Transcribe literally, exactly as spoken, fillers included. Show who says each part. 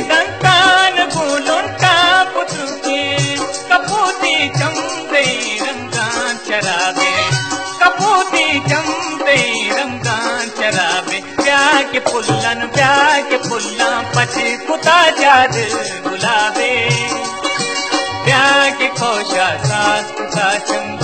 Speaker 1: दंतान बोलों का पुत्र के कपूती चमदे रमजान चराबे कपूती चमदे रमजान चराबे प्यार के पुल्लन प्यार के पुल्ला पची कुता जाद गुलाबे प्यार के खोशा सास कुता चंद